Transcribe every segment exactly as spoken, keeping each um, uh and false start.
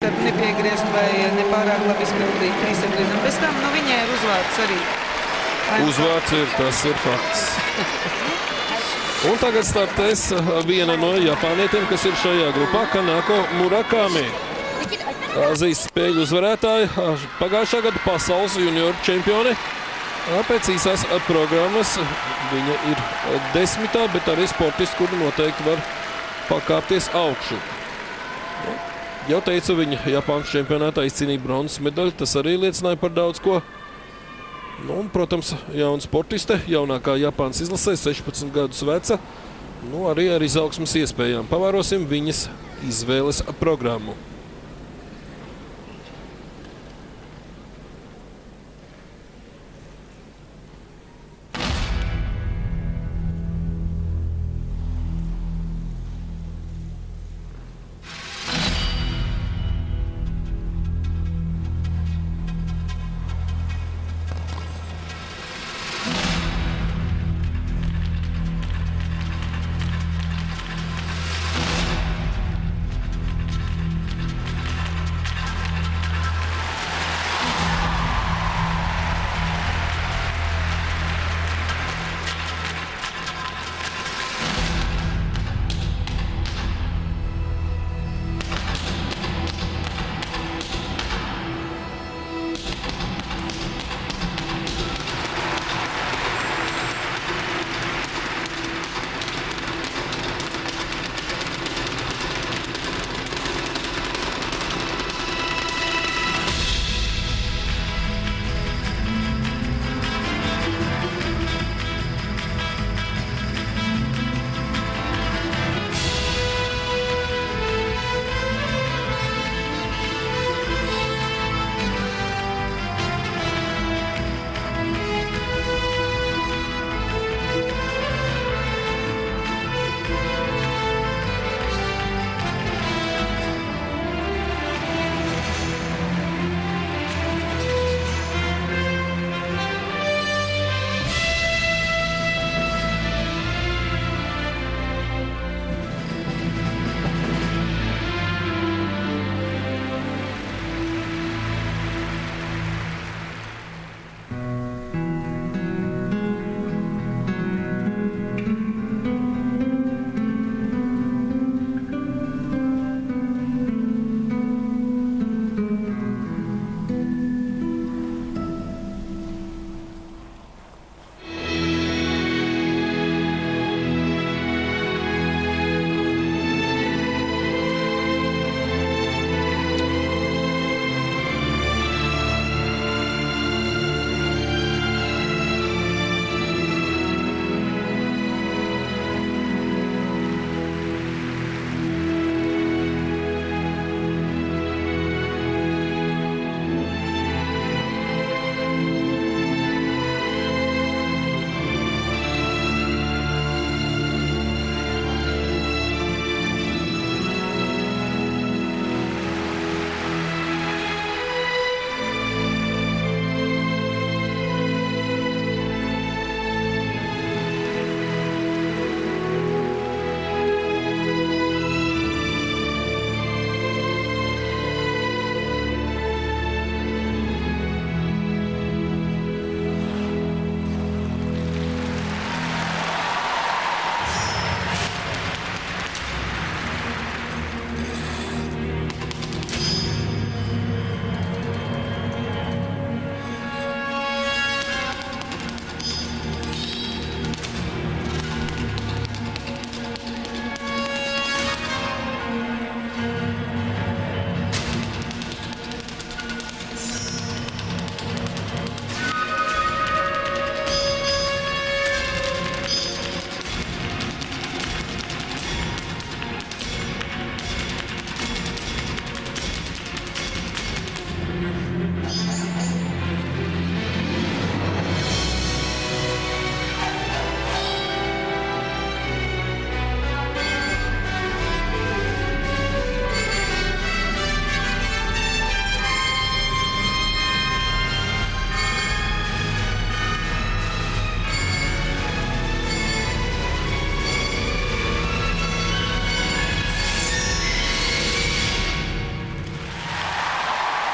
tad nepiegriezt vai nepārāk labi izpildīt trīsapgriezienu. Pēc tam, nu, viņai ir uzvārds arī. Uzvārds ir, tas ir fakts. Un tagad startēs viena no japānietiem, kas ir šajā grupā, Kanako Murakami. Azijas spēļu uzvarētāji, pagājušā gada pasaules junioru čempioni. Pēc īsās programmas viņa ir desmitā, bet arī sportisti, kuri noteikti var pakāpties augšu. Jau teicu, viņa Japānas čempionātā izcīnīja bronzas medaļu, tas arī liecināja par daudz ko. Nu, un, protams, jauna sportiste, jaunākā Japānas izlasē, sešpadsmit gadus veca, nu, arī ar izaugsmas iespējām. Pavērosim viņas izvēles programmu.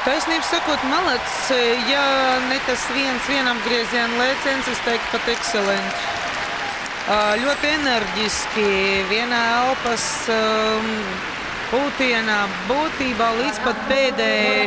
Taisnība sakot, malets, ja ne tas viens vienam grieziena lēciens, es teiktu pat ekscelenti. Ļoti enerģiski, vienā elpas pūtienā, būtībā līdz pat pēdējai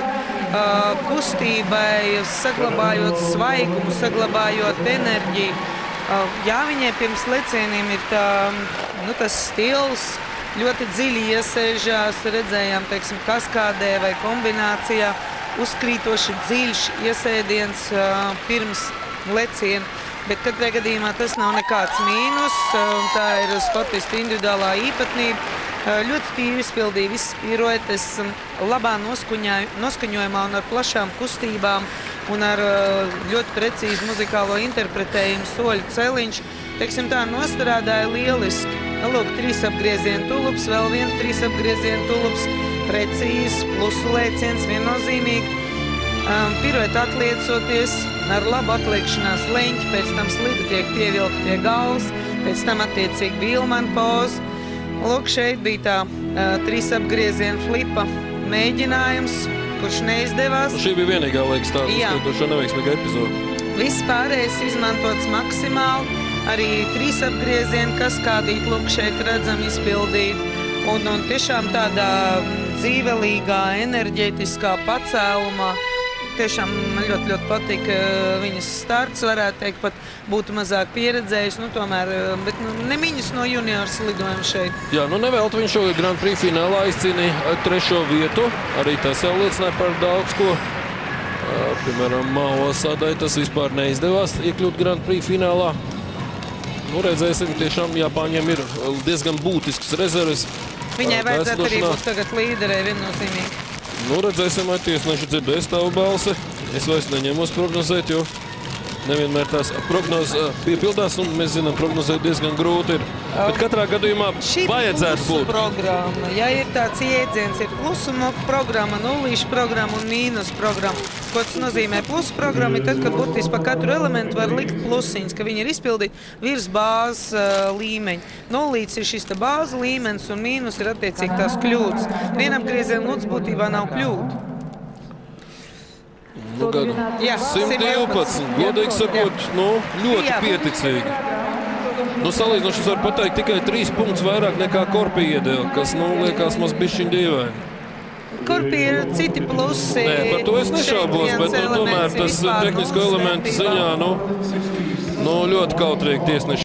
kustībai, saglabājot svaigumu, saglabājot enerģiju. Jā, viņai pirms lecieniem ir tā, nu, tas stils, ļoti dziļi iesēžās, redzējām, teiksim, kaskādē vai kombinācijā, uzkrītoši dziļš iesēdiens uh, pirms leciena, bet katrā gadījumā tas nav nekāds mīnus, uh, tā ir sportista individuālā īpatnība. Uh, ļoti tīri izpildīja visas piruetes, um, labā noskaņojumā un ar plašām kustībām un ar uh, ļoti precīzu muzikālo interpretējumu soļu celiņš. Teiksim tā, nostrādāja lieliski. Lūk, trīs apgriezienu tulups, vēl viens trīs apgriezienu tulups, precīzs, plusu lēciens, viennozīmīgi. Um, pirueta atliecoties ar labu atliekšanās leņķi, pēc tam slida tiek pievilkta pie galvas, pēc tam attiecīgi Vilmana poza. Lūk, šeit bija tā uh, trīs apgriezienu flipa mēģinājums, kurš neizdevās. Šī bija vienīgā, liekas, tā uzskatošā neveiksmīga epizoda. Viss pārējais izmantots maksimāli. Arī trīs apgriezieni, kas kādīt, lūk, šeit redzam izpildīt. Un, un tiešām tādā dzīvelīgā, enerģētiskā pacēlumā. Tiešām man ļoti, ļoti patīk viņas starts, varētu teikt, pat būtu mazāk pieredzējis, nu tomēr, bet nu, nemiņas no juniors lidojuma šeit. Jā, nu nevēlt viņš šogad Grand Prix finālā izcīnīja trešo vietu, arī tas jau liecināja par daudz ko. Piemēram, Mao Osadai tas vispār neizdevās iekļūt Grand Prix finālā. Nu, redzēsim, tiešām Japāņiem ir diezgan būtisks rezerves. Viņai vajadzētu arī būt tagad līderē viennozīmīgi. Nu, redzēsim, vai tiesneši dzirdēs tavu balsi. Es vairs neņemos prognozēt, jo nevienmēr tās prognozes piepildās, un mēs zinām, prognozēt diezgan grūti ir. Bet katrā gadījumā vajadzētu būt. Programma. Ja ir tāds jēdziens, ir plusu programma, nullīšu programma un mīnus programma. Ko tas nozīmē? Plusu programma ir tad, kad burtiski pa katru elementu var likt plusiņas, ka viņi ir izpildīti virs bāzes uh, līmeņa. Nullīts ir šis te bāzes līmenis un mīnus ir attiecīgi tās kļūdas. Vienam griezienam lūdzu būtībā nav kļūda. Nu, simt divpadsmit, godīgi sakot, nu, ļoti pieticīgi. Nu, salīdzinoši es varu pateikt tikai trīs punktus vairāk nekā Korpi iedeva, kas, nu, liekas mums bišķiņ dīvaini. Korpi ir citi plusi. Nē, par to es nešaubos, bet, nu, tomēr tas tehnisko elementu ziņā, nu, nu, ļoti kautrīgi tiesneši.